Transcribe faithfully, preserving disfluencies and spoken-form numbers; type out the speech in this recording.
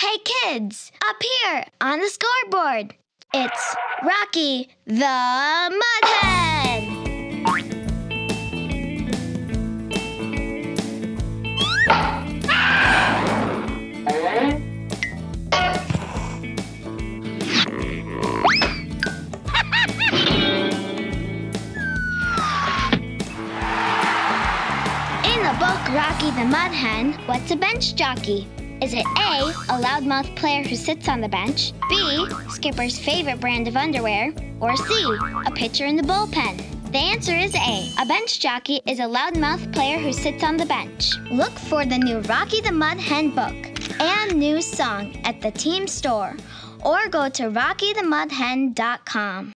Hey kids, up here on the scoreboard, it's Rocky the Mudhen! In the book Rocky the Mudhen, what's a bench jockey? Is it A, a loudmouth player who sits on the bench, B, Skipper's favorite brand of underwear, or C, a pitcher in the bullpen? The answer is A. A bench jockey is a loudmouth player who sits on the bench. Look for the new Rocky the Mudhen book and new song at the team store, or go to rocky the mudhen dot com.